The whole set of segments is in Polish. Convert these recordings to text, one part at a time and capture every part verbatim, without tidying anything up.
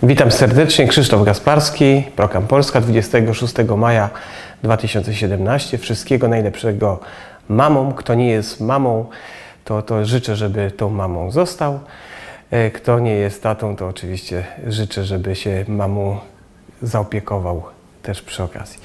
Witam serdecznie, Krzysztof Gasparski, Procam Polska, dwudziestego szóstego maja dwa tysiące siedemnastego. Wszystkiego najlepszego mamom. Kto nie jest mamą, to, to życzę, żeby tą mamą został. Kto nie jest tatą, to oczywiście życzę, żeby się mamą zaopiekował też przy okazji.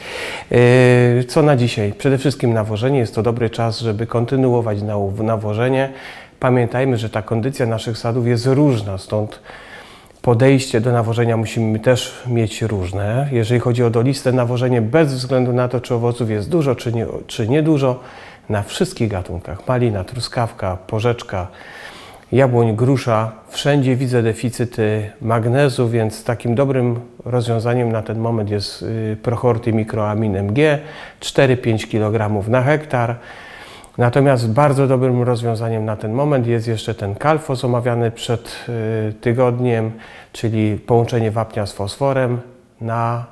Co na dzisiaj? Przede wszystkim nawożenie. Jest to dobry czas, żeby kontynuować nawożenie. Pamiętajmy, że ta kondycja naszych sadów jest różna, stąd podejście do nawożenia musimy też mieć różne. Jeżeli chodzi o doliste nawożenie, bez względu na to, czy owoców jest dużo, czy nie, czy niedużo, na wszystkich gatunkach, malina, truskawka, porzeczka, jabłoń, grusza, wszędzie widzę deficyty magnezu, więc takim dobrym rozwiązaniem na ten moment jest Prochorty Mikroamin M G, cztery pięć kilogramów na hektar. Natomiast bardzo dobrym rozwiązaniem na ten moment jest jeszcze ten Kalfos omawiany przed y, tygodniem, czyli połączenie wapnia z fosforem na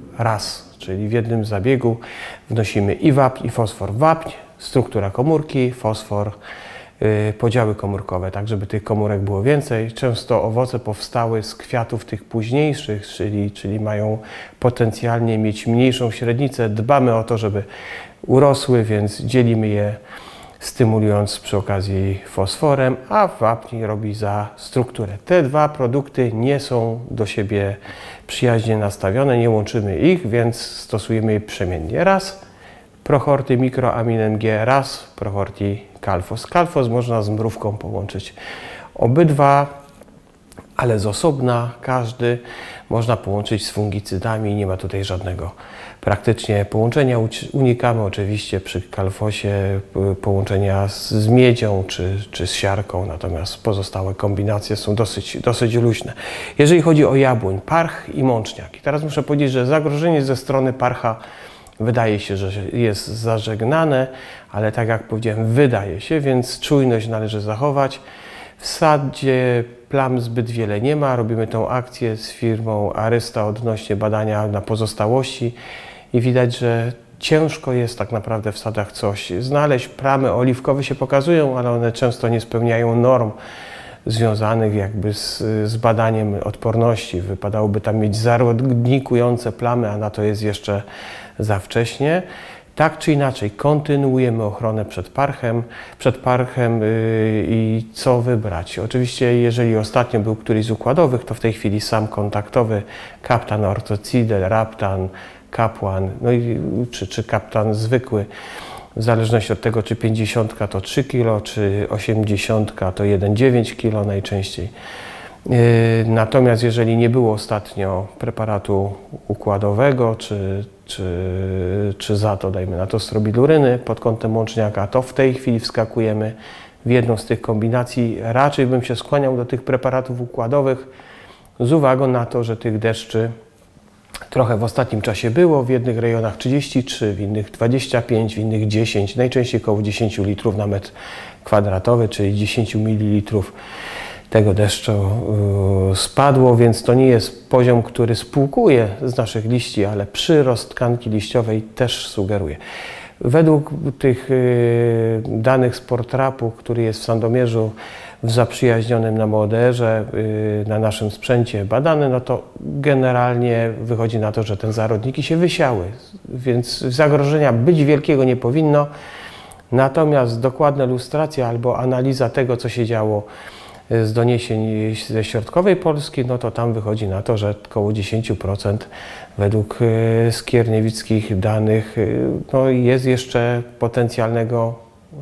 raz, czyli w jednym zabiegu wnosimy i wapń, i fosfor. Wapń, struktura komórki, fosfor, y, podziały komórkowe, tak żeby tych komórek było więcej. Często owoce powstały z kwiatów tych późniejszych, czyli, czyli mają potencjalnie mieć mniejszą średnicę. Dbamy o to, żeby urosły, więc dzielimy je, stymulując przy okazji fosforem, a wapń robi za strukturę. Te dwa produkty nie są do siebie przyjaźnie nastawione, nie łączymy ich, więc stosujemy je przemiennie. Raz Prochorty Mikroamin M G, raz Prochorty Kalfos. Kalfos można z mrówką połączyć. Obydwa, ale z osobna, każdy można połączyć z fungicydami, nie ma tutaj żadnego praktycznie połączenia. Unikamy oczywiście przy Kalfosie połączenia z miedzią czy, czy z siarką, natomiast pozostałe kombinacje są dosyć, dosyć luźne. Jeżeli chodzi o jabłoń, parch i mączniak. I teraz muszę powiedzieć, że zagrożenie ze strony parcha wydaje się, że jest zażegnane, ale tak jak powiedziałem, wydaje się, więc czujność należy zachować. W sadzie plam zbyt wiele nie ma. Robimy tą akcję z firmą Arysta odnośnie badania na pozostałości i widać, że ciężko jest tak naprawdę w sadach coś znaleźć. Plamy oliwkowe się pokazują, ale one często nie spełniają norm związanych jakby z, z badaniem odporności. Wypadałoby tam mieć zarodnikujące plamy, a na to jest jeszcze za wcześnie. Tak czy inaczej, kontynuujemy ochronę przed parchem, przed parchem yy, i co wybrać. Oczywiście, jeżeli ostatnio był któryś z układowych, to w tej chwili sam kontaktowy Kaptan Orthocidal, Raptan, Kapłan, no i, czy, czy Kaptan zwykły, w zależności od tego, czy pięćdziesiątka to trzy kilo, czy osiemdziesiątka to jeden przecinek dziewięć kilo najczęściej. Yy, natomiast jeżeli nie było ostatnio preparatu układowego, czy, czy, czy za to, dajmy na to, strobiluryny pod kątem łączniaka, to w tej chwili wskakujemy w jedną z tych kombinacji. Raczej bym się skłaniał do tych preparatów układowych z uwagą na to, że tych deszczy trochę w ostatnim czasie było, w jednych rejonach trzydzieści trzy, w innych dwadzieścia pięć, w innych dziesięć, najczęściej około dziesięć litrów na metr kwadratowy, czyli dziesięć mililitrów tego deszczu yy, spadło, więc to nie jest poziom, który spłukuje z naszych liści, ale przyrost tkanki liściowej też sugeruje. Według tych yy, danych z Portrapu, który jest w Sandomierzu w zaprzyjaźnionym nam O D R-ze, yy, na naszym sprzęcie badany, no to generalnie wychodzi na to, że te zarodniki się wysiały, więc zagrożenia być wielkiego nie powinno. Natomiast dokładna lustracja albo analiza tego, co się działo z doniesień ze środkowej Polski, no to tam wychodzi na to, że około dziesięć procent według skierniewickich danych no jest jeszcze potencjalnego,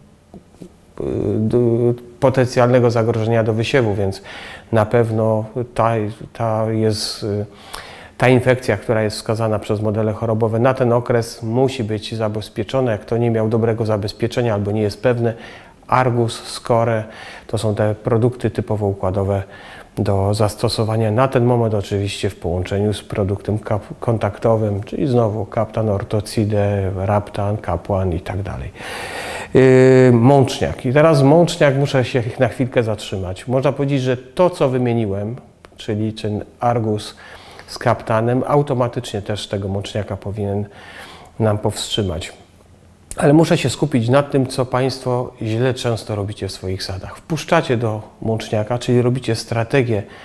potencjalnego zagrożenia do wysiewu, więc na pewno ta, ta jest ta infekcja, która jest wskazana przez modele chorobowe na ten okres, musi być zabezpieczona. Jak kto nie miał dobrego zabezpieczenia albo nie jest pewny, Argus, Score to są te produkty typowo układowe do zastosowania na ten moment, oczywiście w połączeniu z produktem kontaktowym, czyli znowu Kaptan Orthocidal, Raptan, Kapłan i tak dalej. Yy, mączniak. I teraz mączniak, muszę się na chwilkę zatrzymać. Można powiedzieć, że to, co wymieniłem, czyli ten Argus z Kaptanem, automatycznie też tego mączniaka powinien nam powstrzymać. Ale muszę się skupić nad tym, co Państwo źle często robicie w swoich sadach. Wpuszczacie do mączniaka, czyli robicie strategię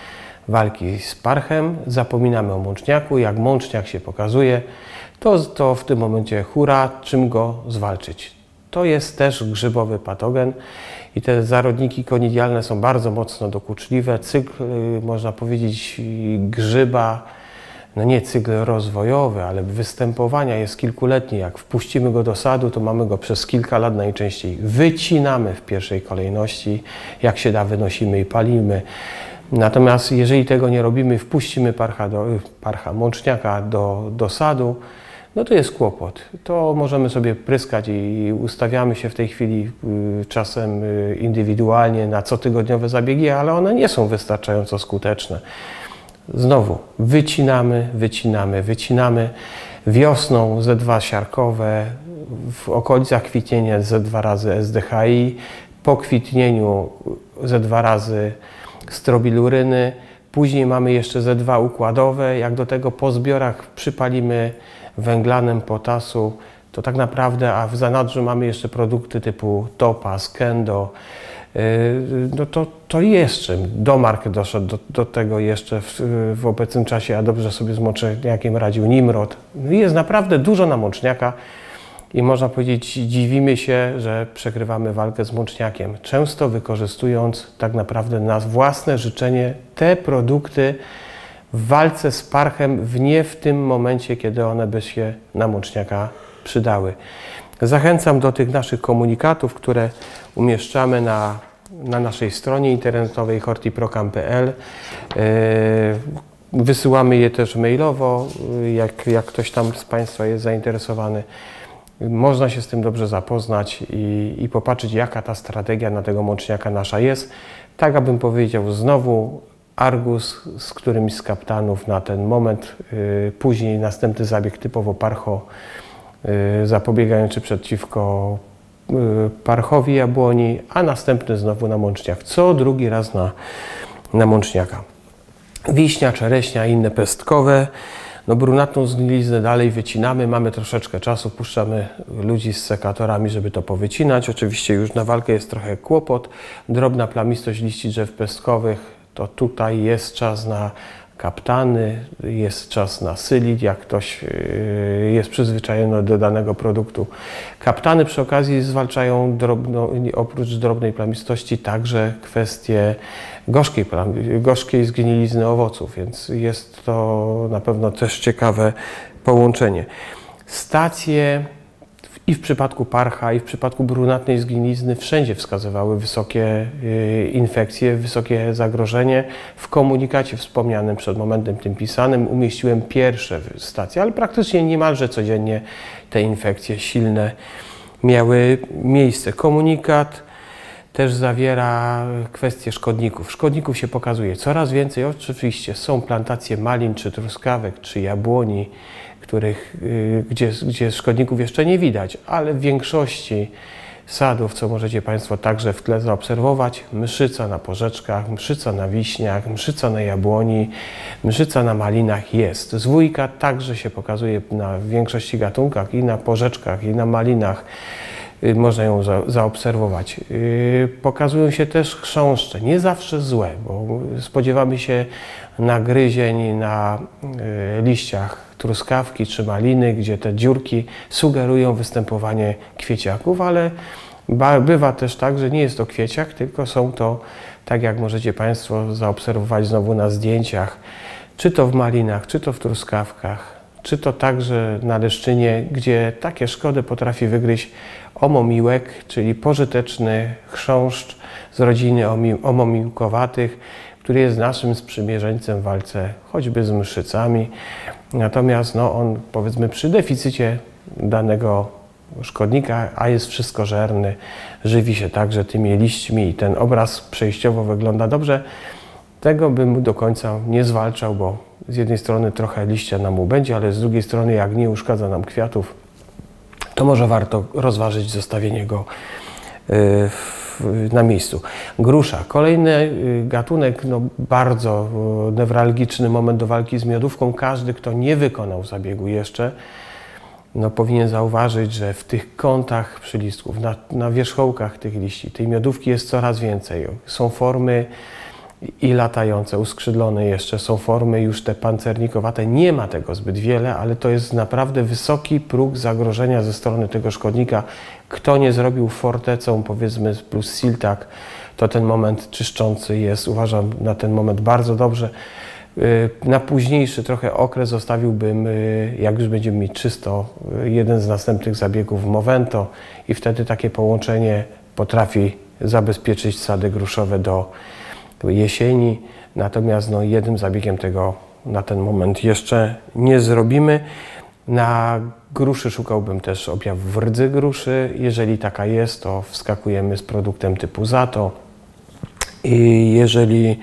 walki z parchem, zapominamy o mączniaku. Jak mączniak się pokazuje, to, to w tym momencie hura, czym go zwalczyć. To jest też grzybowy patogen i te zarodniki konidialne są bardzo mocno dokuczliwe. Cykl, można powiedzieć, grzyba, no nie cykl rozwojowy, ale występowania jest kilkuletni. Jak wpuścimy go do sadu, to mamy go przez kilka lat najczęściej. Wycinamy w pierwszej kolejności, jak się da, wynosimy i palimy. Natomiast jeżeli tego nie robimy, wpuścimy parcha, do, parcha mączniaka do, do sadu, no to jest kłopot. To możemy sobie pryskać i ustawiamy się w tej chwili y, czasem y, indywidualnie na cotygodniowe zabiegi, ale one nie są wystarczająco skuteczne. Znowu wycinamy, wycinamy, wycinamy. Wiosną zet dwa siarkowe, w okolicach kwitnienia zet dwa razy es de ha i, po kwitnieniu zet dwa razy strobiluryny, później mamy jeszcze zet dwa układowe. Jak do tego po zbiorach przypalimy węglanem potasu, to tak naprawdę, a w zanadrzu mamy jeszcze produkty typu Topaz, Kendo, no to, to jeszcze Domark doszedł do, do tego jeszcze w, w obecnym czasie, a dobrze sobie z mączniakiem radził Nimrod. Jest naprawdę dużo na mączniaka i można powiedzieć, dziwimy się, że przegrywamy walkę z mączniakiem, często wykorzystując tak naprawdę na własne życzenie te produkty w walce z parchem w nie w tym momencie, kiedy one by się na mączniaka przydały. Zachęcam do tych naszych komunikatów, które umieszczamy na, na naszej stronie internetowej hortiprocam kropka pe el. Wysyłamy je też mailowo, jak, jak ktoś tam z Państwa jest zainteresowany. Można się z tym dobrze zapoznać i, i popatrzeć, jaka ta strategia na tego mączniaka nasza jest. Tak, abym powiedział znowu, Argus z którymś z kaptanów na ten moment, yy, później następny zabieg typowo parcho, yy, zapobiegający przeciwko yy, parchowi jabłoni, a następny znowu na mączniak, co drugi raz na, na mączniaka. Wiśnia, czereśnia i inne pestkowe. No, brunatną zgniliznę dalej wycinamy, mamy troszeczkę czasu, puszczamy ludzi z sekatorami, żeby to powycinać. Oczywiście już na walkę jest trochę kłopot. Drobna plamistość liści drzew pestkowych, to tutaj jest czas na kaptany, jest czas na sylit, jak ktoś jest przyzwyczajony do danego produktu. Kaptany przy okazji zwalczają drobno, oprócz drobnej plamistości także kwestie gorzkiej, gorzkiej zgnilizny owoców, więc jest to na pewno też ciekawe połączenie. Stacje i w przypadku parcha, i w przypadku brunatnej zgnilizny wszędzie wskazywały wysokie y, infekcje, wysokie zagrożenie. W komunikacie wspomnianym przed momentem tym pisanym umieściłem pierwsze stacje, ale praktycznie niemalże codziennie te infekcje silne miały miejsce. Komunikat też zawiera kwestie szkodników. Szkodników się pokazuje coraz więcej. Oczywiście są plantacje malin, czy truskawek, czy jabłoni, których, gdzie, gdzie szkodników jeszcze nie widać, ale w większości sadów, co możecie Państwo także w tle zaobserwować, mszyca na porzeczkach, mszyca na wiśniach, mszyca na jabłoni, mszyca na malinach jest. Zwójka także się pokazuje na większości gatunkach, i na porzeczkach, i na malinach. Można ją za, zaobserwować. Yy, pokazują się też chrząszcze, nie zawsze złe, bo spodziewamy się nagryzień na yy, liściach truskawki czy maliny, gdzie te dziurki sugerują występowanie kwieciaków, ale bywa też tak, że nie jest to kwieciak, tylko są to, tak jak możecie Państwo zaobserwować znowu na zdjęciach, czy to w malinach, czy to w truskawkach, czy to także na leszczynie, gdzie takie szkody potrafi wygryźć omomiłek, czyli pożyteczny chrząszcz z rodziny omomiłkowatych, który jest naszym sprzymierzeńcem w walce choćby z mszycami. Natomiast no, on, powiedzmy, przy deficycie danego szkodnika, a jest wszystkożerny, żywi się także tymi liśćmi i ten obraz przejściowo wygląda dobrze. Tego bym do końca nie zwalczał, bo z jednej strony trochę liścia nam ubędzie, ale z drugiej strony, jak nie uszkadza nam kwiatów, to może warto rozważyć zostawienie go na miejscu. Grusza, kolejny gatunek, no bardzo newralgiczny moment do walki z miodówką. Każdy, kto nie wykonał zabiegu jeszcze, no, powinien zauważyć, że w tych kątach przylistków, na, na wierzchołkach tych liści, tej miodówki jest coraz więcej. Są formy i latające, uskrzydlone jeszcze są formy, już te pancernikowate, nie ma tego zbyt wiele, ale to jest naprawdę wysoki próg zagrożenia ze strony tego szkodnika. Kto nie zrobił fortecą, powiedzmy plus siltak, to ten moment czyszczący jest, uważam, na ten moment bardzo dobrze. Na późniejszy trochę okres zostawiłbym, jak już będziemy mieć czysto, jeden z następnych zabiegów Movento i wtedy takie połączenie potrafi zabezpieczyć sady gruszowe do jesieni. Natomiast no, jednym zabiegiem tego na ten moment jeszcze nie zrobimy. Na gruszy szukałbym też objawów rdzy gruszy. Jeżeli taka jest, to wskakujemy z produktem typu Zato. I jeżeli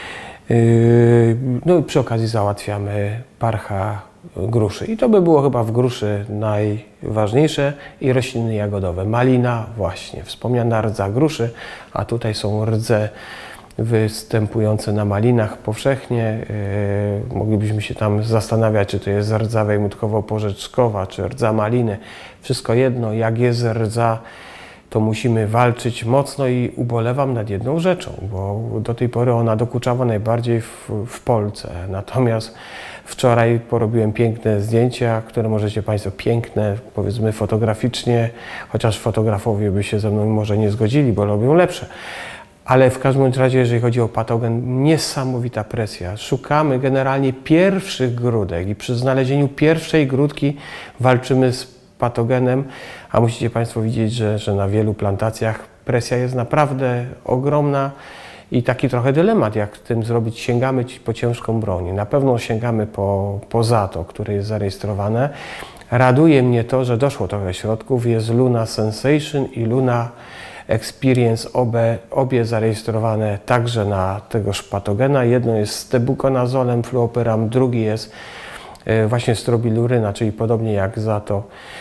no i przy okazji załatwiamy parcha gruszy. I to by było chyba w gruszy najważniejsze. I rośliny jagodowe. Malina, właśnie, wspomniana rdza gruszy, a tutaj są rdze występujące na malinach powszechnie. Yy, moglibyśmy się tam zastanawiać, czy to jest rdza wejmutkowo-porzeczkowa, czy rdza maliny. Wszystko jedno, jak jest rdza, to musimy walczyć mocno i ubolewam nad jedną rzeczą, bo do tej pory ona dokuczała najbardziej w, w Polsce. Natomiast wczoraj porobiłem piękne zdjęcia, które możecie Państwo, piękne, powiedzmy fotograficznie, chociaż fotografowie by się ze mną może nie zgodzili, bo robią lepsze. Ale w każdym razie, jeżeli chodzi o patogen, niesamowita presja. Szukamy generalnie pierwszych grudek i przy znalezieniu pierwszej grudki walczymy z patogenem, a musicie Państwo widzieć, że, że na wielu plantacjach presja jest naprawdę ogromna i taki trochę dylemat, jak tym zrobić. Sięgamy po ciężką broń. Na pewno sięgamy po, po Zato, które jest zarejestrowane. Raduje mnie to, że doszło trochę środków. Jest Luna Sensation i Luna Experience, obie, obie zarejestrowane także na tegoż patogena. Jedno jest z tebukonazolem, fluoperam, drugi jest właśnie strobiluryna, czyli podobnie jak Zato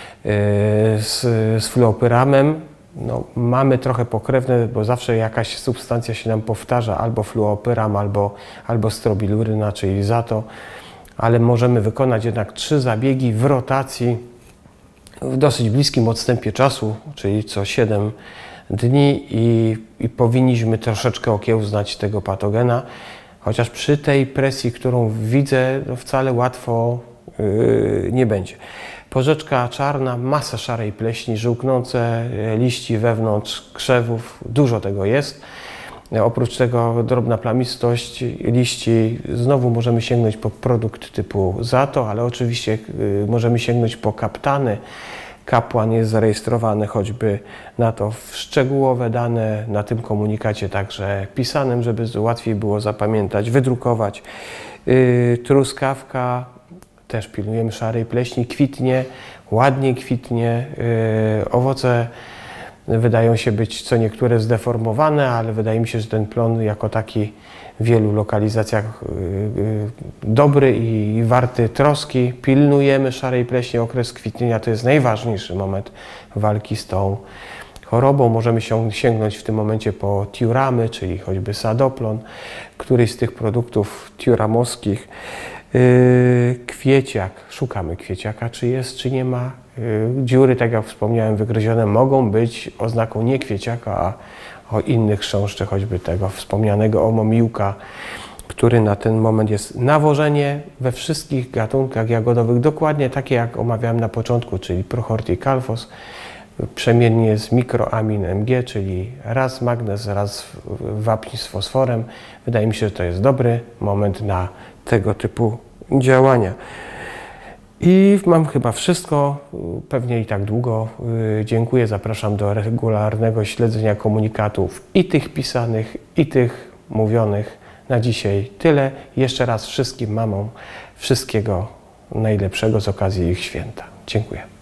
z, z fluopyramem. No, mamy trochę pokrewne, bo zawsze jakaś substancja się nam powtarza, albo fluopyram, albo, albo strobiluryna, czyli Zato, ale możemy wykonać jednak trzy zabiegi w rotacji w dosyć bliskim odstępie czasu, czyli co siedem dni i, i powinniśmy troszeczkę okiełznać tego patogena. Chociaż przy tej presji, którą widzę, no wcale łatwo yy, nie będzie. Porzeczka czarna, masa szarej pleśni, żółknące liści wewnątrz krzewów, dużo tego jest. Oprócz tego drobna plamistość liści, znowu możemy sięgnąć po produkt typu Zato, ale oczywiście yy, możemy sięgnąć po kaptany. Kapłan jest zarejestrowany choćby na to szczegółowe dane na tym komunikacie, także pisanym, żeby łatwiej było zapamiętać, wydrukować. Yy, truskawka, też pilnujemy szarej pleśni, kwitnie, ładnie kwitnie. Yy, owoce wydają się być co niektóre zdeformowane, ale wydaje mi się, że ten plon jako taki w wielu lokalizacjach yy, dobry i warty troski. Pilnujemy szarej pleśni, okres kwitnienia to jest najważniejszy moment walki z tą chorobą. Możemy sięgnąć w tym momencie po tiuramy, czyli choćby sadoplon, któryś z tych produktów tiuramowskich. Yy, kwieciak, szukamy kwieciaka, czy jest, czy nie ma. Yy, dziury, tak jak wspomniałem, wygryzione mogą być oznaką nie kwieciaka, a o innych chrząszczach, choćby tego wspomnianego omomiłka, który na ten moment jest. Nawożenie we wszystkich gatunkach jagodowych, dokładnie takie jak omawiałem na początku, czyli Prohorticalphos, przemiennie z mikroamin M G, czyli raz magnez, raz wapń z fosforem. Wydaje mi się, że to jest dobry moment na tego typu działania. I mam chyba wszystko, pewnie i tak długo. Dziękuję, zapraszam do regularnego śledzenia komunikatów i tych pisanych, i tych mówionych. Na dzisiaj tyle. Jeszcze raz wszystkim mamom wszystkiego najlepszego z okazji ich święta. Dziękuję.